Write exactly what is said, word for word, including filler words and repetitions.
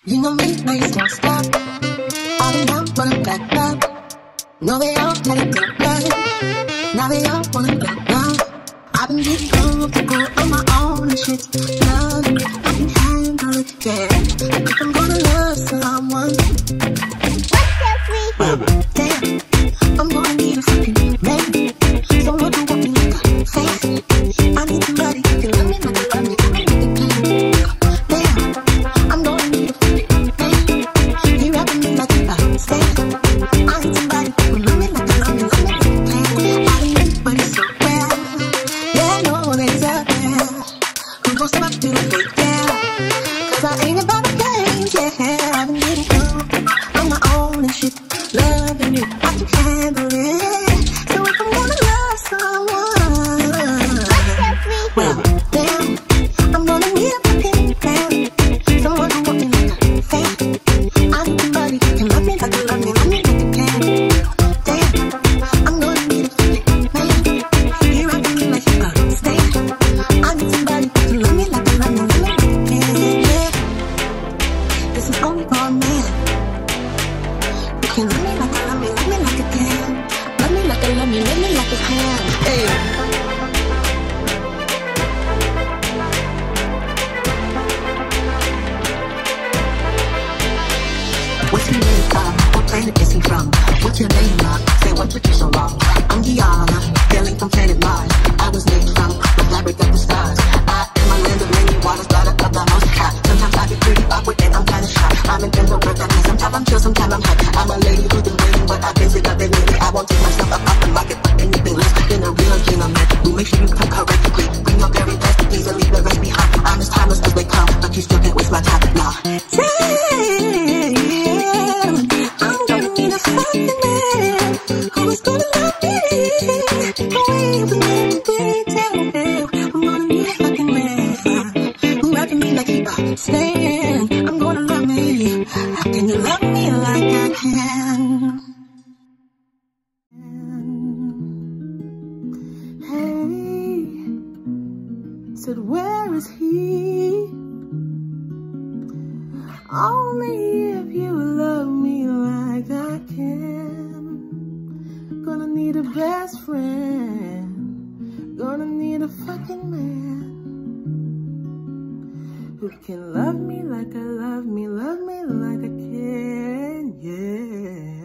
You know me, I just won't stop. All the young wanna back up. No, they all let it go right. Now they all wanna go now. I've been getting comfortable on my own and shit. Love it, I can handle it, yeah. I think I'm gonna love someone. Well, damn, I'm gonna need a fucking man. Someone who won't be like a face. I need somebody who can love me like I love me. Damn, I'm gonna need a fucking man. He rapping me like a stand. I need somebody who can love me like I love me, love me like a can. I don't know, but it's so well. Yeah, I know that it's out there. Who gon' step up to the plate, yeah. Cause I ain't about the games, yeah. I've been getting comfortable on my own and shit. Loving you, I can handle it. So if I'm gonna love someone, well, damn, I'm gonna need a fucking man. Someone who wants me like a fan. I need somebody who can love me like I love me, love me like a can. Damn, I'm gonna need a fucking man. He rockin' me like a stand. I need somebody who can love me like I love me, love me like a can. Yeah, this is only for a man. Can love me like I love me, love me like I can. Love me like I love me, love me like I can. Hey. What's your name, uh? What planet is he from? What's your name, uh? Say what took you so long? I'm Diana, hailing from planet Mars. I was made from the fabric of the stars. I am a land of many waters, daughter of the most high. Sometimes I be pretty awkward and I'm kinda shy. I'm in terms of work, that means sometimes I'm chill, sometimes I'm hot. I'm a lady who's been waiting, but I've been sick of it lately. I won't take myself up off the market for anything less than a real gentleman. We make sure you come correctly. Bring your very best to please and leave the rest behind. I'm as timeless as they come, but you still can't waste my time. Nah. I'm gonna need a fucking man who's gonna love me the way you believe me. I'm gonna need a fucking man who rockin' me like he stand. I'm gonna love me. Can you love me like I can? Hey, said where is he? Only if you love me like I can. Gonna need a best friend. Gonna need a fucking man who can love me like I love me, love me like I can, yeah.